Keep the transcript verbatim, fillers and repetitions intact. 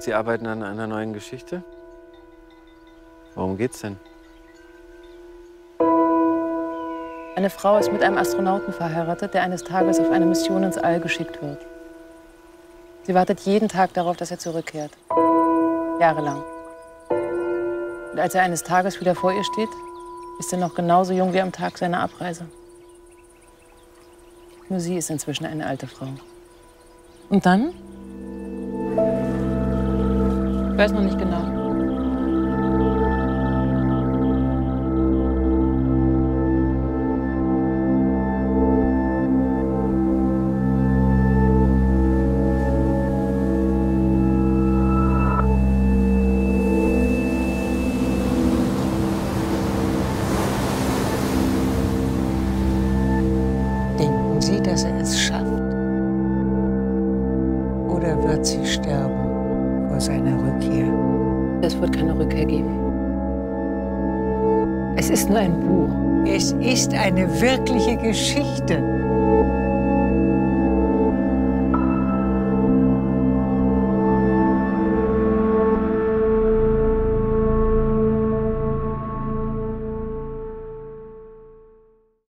Sie arbeiten an einer neuen Geschichte. Worum geht's denn? Eine Frau ist mit einem Astronauten verheiratet, der eines Tages auf eine Mission ins All geschickt wird. Sie wartet jeden Tag darauf, dass er zurückkehrt. Jahrelang. Und als er eines Tages wieder vor ihr steht, ist er noch genauso jung wie am Tag seiner Abreise. Nur sie ist inzwischen eine alte Frau. Und dann? Ich weiß noch nicht genau. Denken Sie, dass er es schafft? Oder wird sie sterben vor seiner Rückkehr? Es wird keine Rückkehr geben. Es ist nur ein Buch. Es ist eine wirkliche Geschichte.